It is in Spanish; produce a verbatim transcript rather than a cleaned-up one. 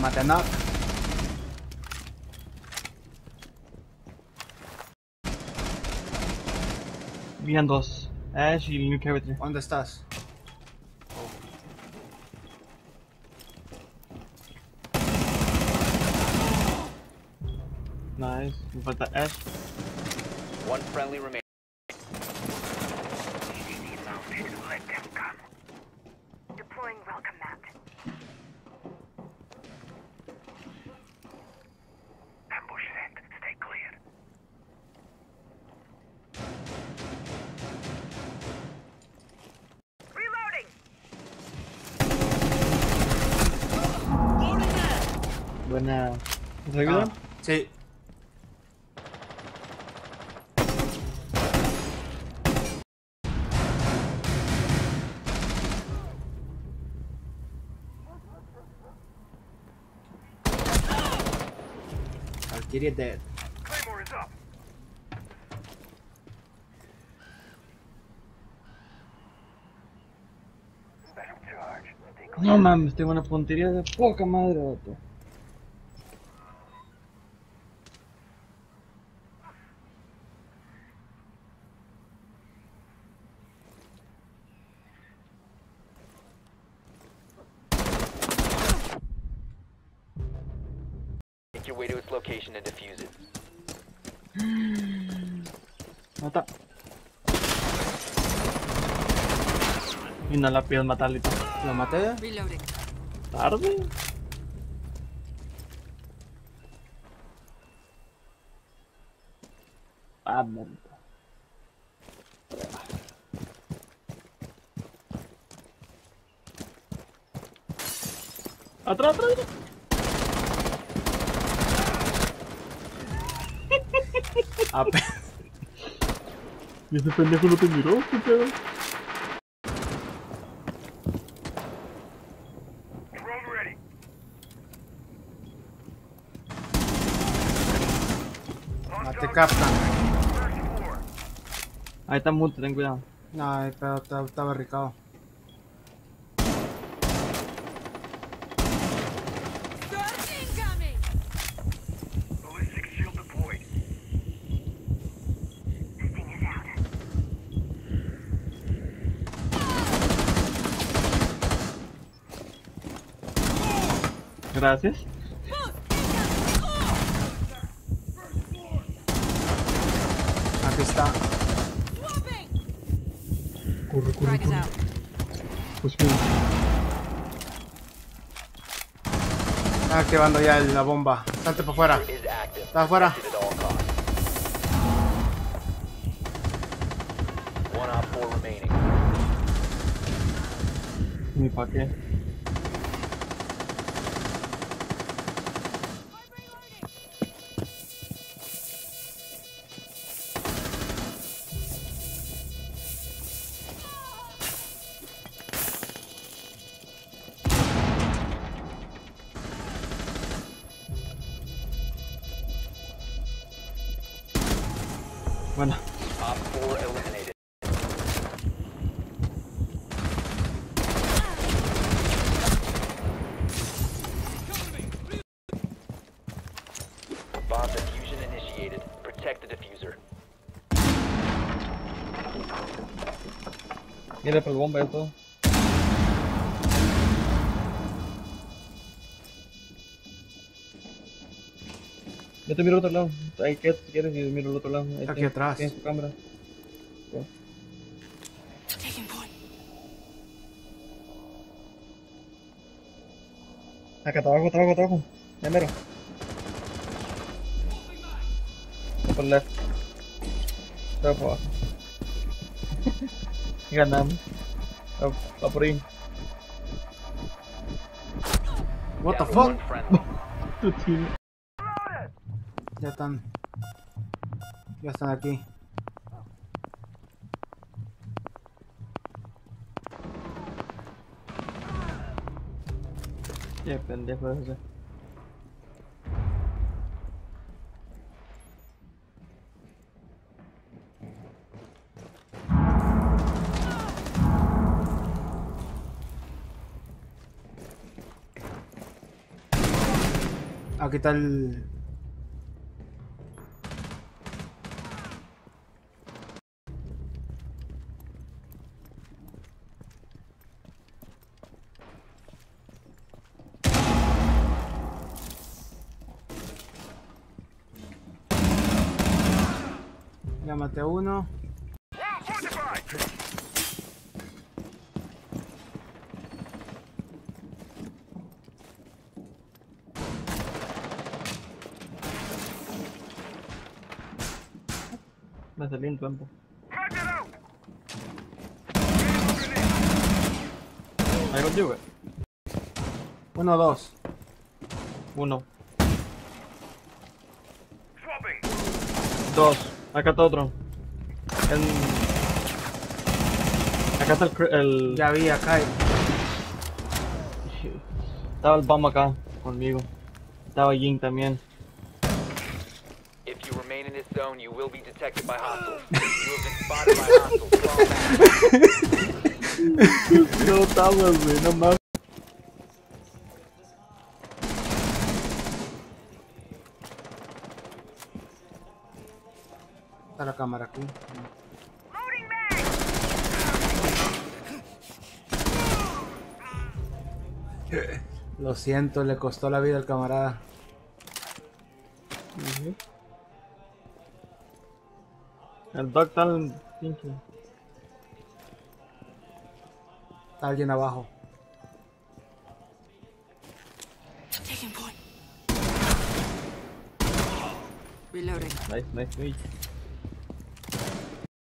maté a Knock. Habían dos. Ash y New Cavity. ¿Dónde estás? Nice. Me falta Ash. One friendly remaining. Deploying welcome mat. Ambush set. Stay clear. Reloading. Buena. ¿Nos ayudan? Ah, sí. Valkyrie dead. Claymore is up. Special charge. Stay clear. No mames, tengo una puntería de poca madre, vato. Make your way to its location and defuse it. Mata. Y no la pides matarlito. Lo maté. Reloading. Tarde. Ah, maldito. Atrás, atrás, atrás. Ah, pe- ¿Y ese pendejo no te miró? ¿Qué pedo? Drone ready. Maté Captain. First floor. Ahí está multi, ten cuidado. No, pero está, está barricado. Incoming. Ballistic shield deployed. This thing is out. Gracias. Aquí está. Swapping. Corre, corre, Frag is corre. out. Pues bien. Está activando ya el- la bomba. Salte para afuera. Is active. Está afuera. Protected at all costs. One op four remaining. Ni pa' qué. Bueno, Op four eliminated. Bomb diffusion initiated. Protect the diffuser. mira por el bomba y todo. Yo te miro al otro lado. Ahí quédate si quieres y miro al otro lado. Ahí Aquí tienes- atrás. Tienes tu cámara. Taking point. Acá, abajo, abajo, abajo. Primero. Por el left. Pero por abajo. Ganamos. Va, va por ahí. What the Down to fuck? one friendly. Tu team. Ya están. Ya están aquí. Qué pendejo ese. Aquí está el... Ya maté a uno. Me salí en tiempo. Ahí lo llevo. Uno, dos. Uno. Swapping. Dos. Acá está otro. En... Acá está el... cr- el... Ya vi acá. Estaba el bomb acá conmigo. Estaba Jin también. If you remain in this zone, you will be detected by hostiles. You have been spotted by hostiles. Fall back. No estamos, güey, no mames. Está la cámara aquí. Loading mag. Lo siento, le costó la vida al camarada. Ujú. El dog está en pinche. Está alguien abajo. Taking point. Reloading. Nice, nice, nice.